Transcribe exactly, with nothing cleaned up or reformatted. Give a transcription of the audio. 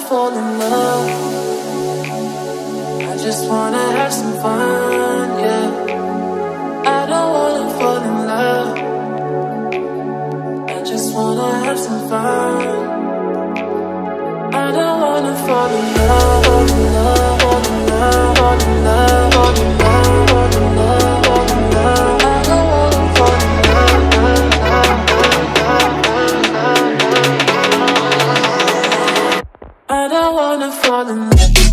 fall in love. I just wanna have some fun, yeah. I don't wanna fall in love. I just wanna have some fun. I don't wanna fall in love, fall in love, fall in love, fall in love, fall in love, fall in love, fall in love. I don't wanna fall in love, love, love, love, love, love, love. I don't wanna fall in love.